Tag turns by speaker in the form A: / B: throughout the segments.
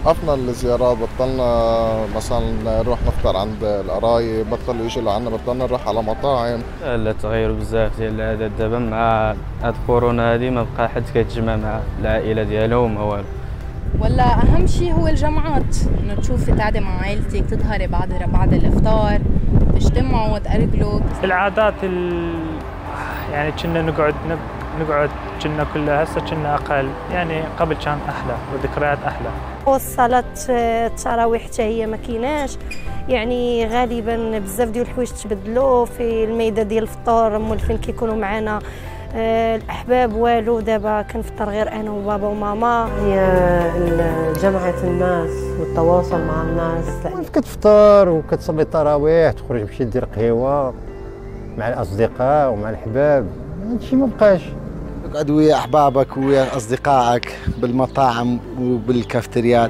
A: وقفنا الزيارات، بطلنا مثلا نروح نفطر عند القرايب، بطلوا يجوا لعنا، بطلنا نروح على مطاعم.
B: لا تغير بزاف ديال هذا دابا مع هاد كورونا هادي ما بقى حد كيتجمع مع العائله ديالو وما والو.
C: ولا اهم شيء هو الجمعات، انه تشوفي تقعدي مع عائلتك، تظهري بعد الافطار، تجتمعوا تأرجلوا.
D: العادات يعني كنا نقعد كنا كلها، هسه كنا اقل، يعني قبل كان احلى وذكريات احلى.
E: والصلاة التراويح حتى هي ما كيناش، يعني غالبا بزاف ديال الحوايج تبدلوا في الميده ديال الفطور، مولفين كيكونوا معنا الاحباب والو. دابا كنفطر غير انا وبابا وماما.
F: هي جمعة الناس والتواصل مع الناس.
G: كتفطر وكتصلي التراويح، تخرج تمشي دير قهوه مع الاصدقاء ومع الحباب، هادشي ما بقاش.
H: تقعد ويا احبابك ويا اصدقائك بالمطاعم وبالكافتريات.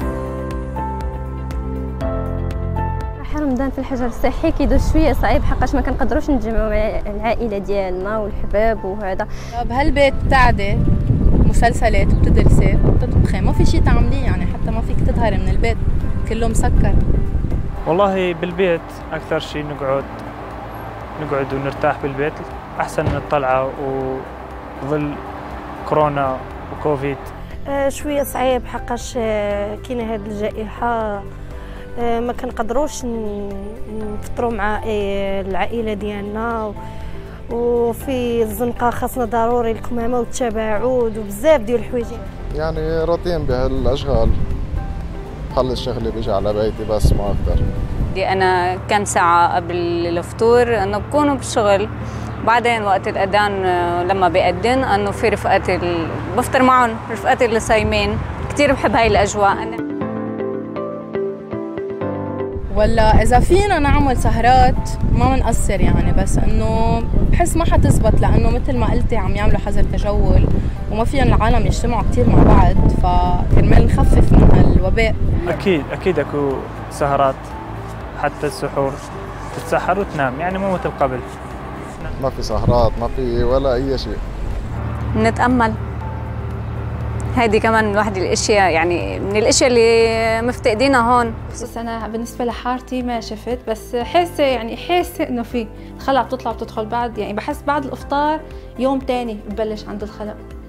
I: رمضان في الحجر الصحي كيدوز شويه صعيب، حقاش ما كنقدروش نتجمعوا مع العائله ديالنا والحباب وهذا.
C: بهالبيت بتقعدي مسلسلات وبتدرسي وبتطبخي، ما في شيء تعمليه، يعني حتى ما فيك تظهري من البيت، كله مسكر.
D: والله بالبيت اكثر شيء نقعد ونرتاح بالبيت احسن من الطلعه وظل كورونا وكوفيد.
E: شويه صعيب حقاش كاينه هذه الجائحه، ما كنقدروش نفطروا مع العائله ديالنا، وفي الزنقه خاصنا ضروري الكمامه والتباعد وبزاف ديال الحوايج.
A: يعني روتين بهالاشغال، بخلص شغلي بيجي على بيتي بس ما اقدر.
J: انا كم ساعه قبل الفطور انه بكونوا بالشغل، بعدين وقت الاذان لما بيأذن انه في رفقاتي بفطر معهم، رفقاتي اللي صايمين. كثير بحب هاي الاجواء انا.
C: ولا إذا فينا نعمل سهرات ما بنقصر يعني، بس إنه بحس ما حتزبط، لأنه مثل ما قلتي عم يعملوا حظر تجول وما فيهم العالم يجتمعوا كثير مع بعض، فكرمال نخفف من الوباء.
D: أكيد أكو سهرات حتى السحور، تتسحر وتنام، يعني مو مثل قبل.
A: ما في سهرات، ما في ولا أي شيء.
J: نتأمل، هيدي كمان من واحد الاشياء، يعني من الاشياء اللي مفتقدينها هون.
K: بس انا بالنسبه لحارتي ما شفت، بس حاسه انه في الخلق بتطلع بتدخل بعد، يعني بحس بعد الافطار يوم تاني ببلش عند الخلق.